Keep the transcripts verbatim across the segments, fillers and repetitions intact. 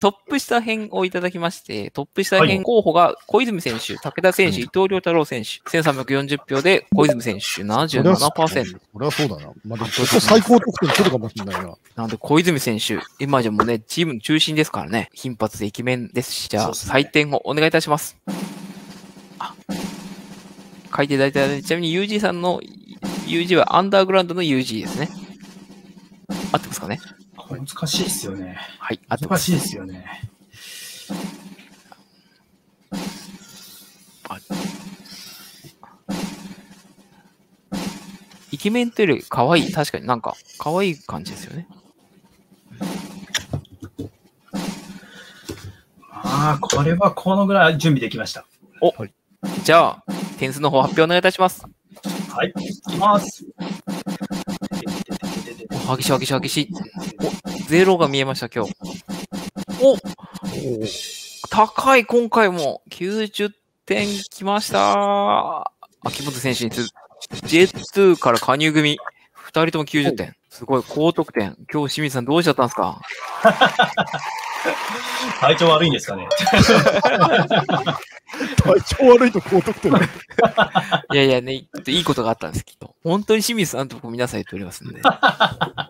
トップ下編をいただきまして、トップ下編候補が小泉選手、武田選手、伊藤亮太郎選手、せんさんびゃくよんじゅう票で小泉選手 ななじゅうななパーセント。 これはそうだな。まあ、でもここ最高得点取るかもしれないな。 なので小泉選手、今じゃもうね、チームの中心ですからね、頻発でイケメンですし、じゃあ採点をお願いいたします。あ、書いていただいたので、ちなみに ユージー さんの ユージー はアンダーグラウンドの ユージー ですね。合ってますかね。 これ難しいですよね。 はい、合ってます。 難しいですよね。 イケメンというより可愛い。確かになんか可愛い感じですよね。 ああ、これはこのぐらい準備できました。 お、はい、じゃあ、点数の方発表お願いいたします。 はい、いきます。 激しい激しい激しい。お、ゼロが見えました、今日。お、高い、今回もきゅうじゅってんきました。秋元選手に続く ジェイツー から加入組、ふたりともきゅうじゅってん。すごい、高得点。今日清水さんどうしちゃったんですか？ 体調悪いんですかね。 体調悪いと高得点。 いやいやね、いいことがあったんです、きっと。本当に清水さんと僕皆さん言っておりますんで。はい、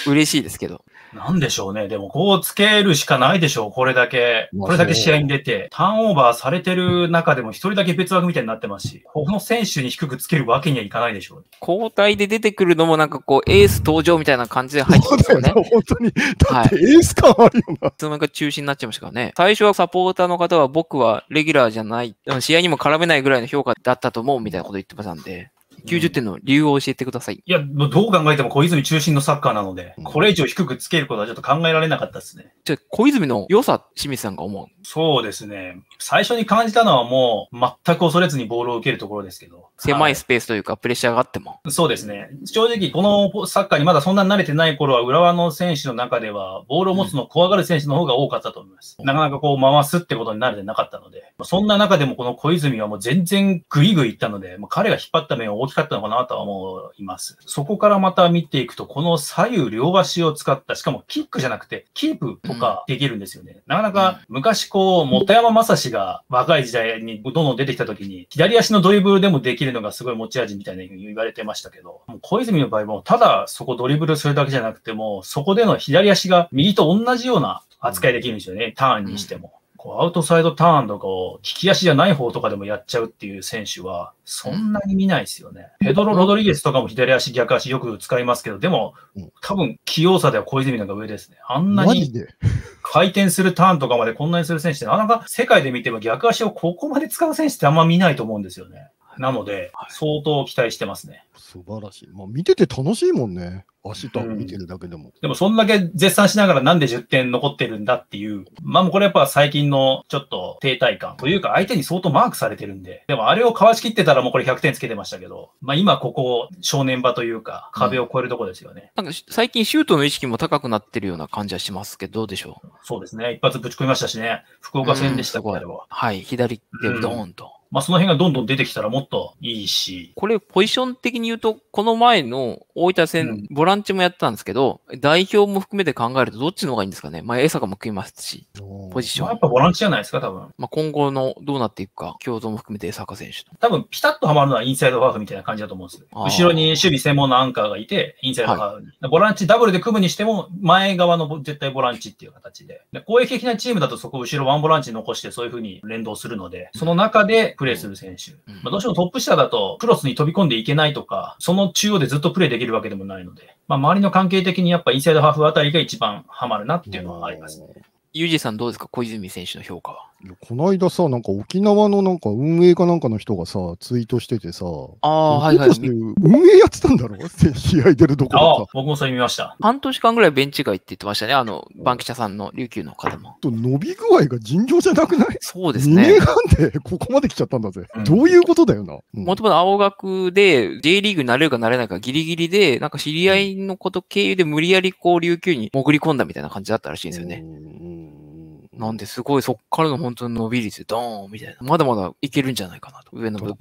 嬉しいですけど。 なんでしょうね。でも、こうつけるしかないでしょう。これだけ、これだけ試合に出て、ターンオーバーされてる中でも一人だけ別枠みたいになってますし、この選手に低くつけるわけにはいかないでしょう。 交代で出てくるのもなんかこう、エース登場みたいな感じで入ってますよね。 本当に。だってエース感あるよな。 いつの間にか中止になっちゃいましたからね。最初はサポーターの方は僕はレギュラーじゃない、試合にも絡めないぐらいの評価だったと思うみたいなこと言ってましたんで。きゅうじゅってんの理由を教えてください。 いや、どう考えても小泉中心のサッカーなので、これ以上低くつけることはちょっと考えられなかったですね。 じゃあ、小泉の良さ、清水さんが思う？ そうですね。最初に感じたのはもう、全く恐れずにボールを受けるところですけど。 狭いスペースというか、プレッシャーがあっても。 そうですね。正直、このサッカーにまだそんなに慣れてない頃は、浦和の選手の中では、ボールを持つのを怖がる選手の方が多かったと思います。うん、なかなかこう回すってことに慣れてなかったので、そんな中でもこの小泉はもう全然グイグイいったので、もう彼が引っ張った面は大きかったのかなとは思います。そこからまた見ていくと、この左右両足を使った、しかもキックじゃなくて、キープとかできるんですよね。うん、なかなか昔こう、本山正史が若い時代にどんどん出てきた時に、左足のドリブルでもできるのがすごい持ち味みたいな言われてましたけど、もう小泉の場合もただそこドリブルするだけじゃなくても、そこでの左足が右と同じような扱いできるんですよね、ターンにしても。こうアウトサイドターンとかを利き足じゃない方とかでもやっちゃうっていう選手は、そんなに見ないですよね。ペドロ・ロドリゲスとかも左足逆足よく使いますけど、でも、多分器用さでは小泉の方が上ですね。あんなに回転するターンとかまでこんなにする選手って、なかなか世界で見ても逆足をここまで使う選手ってあんま見ないと思うんですよね。なので、相当期待してますね。 素晴らしい。まあ、見てて楽しいもんね。足と見てるだけでも、うん。 でも、そんだけ絶賛しながらなんでじゅってん残ってるんだっていう。まあ、もうこれやっぱ最近のちょっと停滞感というか、相手に相当マークされてるんで。でも、あれをかわしきってたらもうこれひゃくてんつけてましたけど、まあ、今ここ、正念場というか、壁を越えるところですよね、 うん。なんか、最近シュートの意識も高くなってるような感じはしますけど、どうでしょう？ そうですね。一発ぶち込みましたしね。福岡戦でしたっけ、あれは。 はい。左でドーンと。うんまあその辺がどんどん出てきたらもっといいし。 これポジション的に言うと、この前の大分戦、うん、ボランチもやったんですけど、代表も含めて考えるとどっちの方がいいんですかね。まあ江坂も食いますし、ポジション。 まあ、やっぱボランチじゃないですか、多分。 まあ今後のどうなっていくか、共存も含めて江坂選手と。 多分ピタッとはまるのはインサイドハーフみたいな感じだと思うんです。後ろに守備専門のアンカーがいて、インサイドハーフに。はい、ボランチダブルで組むにしても、前側の絶対ボランチっていう形で。で攻撃的なチームだとそこ後ろワンボランチ残してそういう風に連動するので、その中でプレーする選手。うんまあ、どうしてもトップ下だとクロスに飛び込んでいけないとか、その中央でずっとプレーできるわけでもないので、まあ、周りの関係的にやっぱインサイドハーフあたりが一番ハマるなっていうのはありますね。 ユージさんどうですか、小泉選手の評価は。 この間さ、なんか沖縄のなんか運営かなんかの人がさ、ツイートしててさ、 ああ、はいはい。 運営やってたんだろ試合出るどころか。 僕もそれ見ました。 半年間ぐらいベンチ外って言ってましたね、あの、バンキシャさんの琉球の方も。 と伸び具合が尋常じゃなくない？ そうですね。 にねんはんでここまで来ちゃったんだぜ。うん、どういうことだよな。 もともと青学で J リーグになれるかなれないかギリギリで、なんか知り合いのこと経由で無理やりこう琉球に潜り込んだみたいな感じだったらしいんですよね。なんで、すごいそっからの本当に伸び率でドーンみたいな。まだまだいけるんじゃないかなと。上の部分。 こっ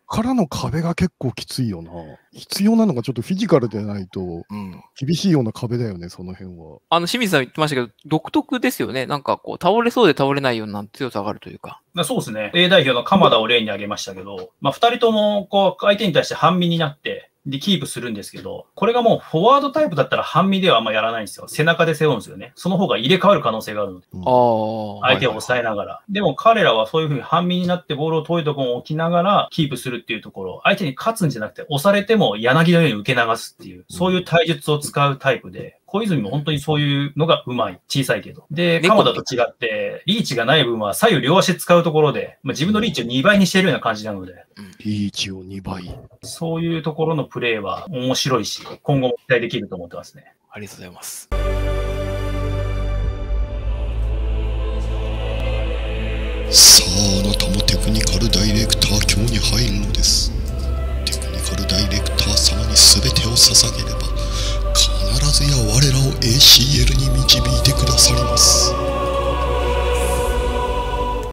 からの壁が結構きついよな。必要なのがちょっとフィジカルでないとうん。 厳しいような壁だよね、その辺は。 あの、清水さん言ってましたけど、独特ですよね。なんかこう、倒れそうで倒れないような強さがあるというか。 まあそうですね。A 代表の鎌田を例に挙げましたけど、まあ二人とも、こう、相手に対して半身になって、で、キープするんですけど、これがもうフォワードタイプだったら半身ではあんまやらないんですよ。背中で背負うんですよね。その方が入れ替わる可能性があるので。 うんああ。 相手を抑えながら。でも彼らはそういうふうに半身になってボールを遠いところに置きながらキープするっていうところ、相手に勝つんじゃなくて押されても柳のように受け流すっていう、そういう体術を使うタイプで、小泉も本当にそういうのがうまい。小さいけど。で、 猫鎌田と違って、リーチがない分は左右両足使うところで、まあ、自分のリーチをにばいにしているような感じなので、 リーチをにばい。 そういうところのプレーは面白いし、今後も期待できると思ってますね。 ありがとうございます。 し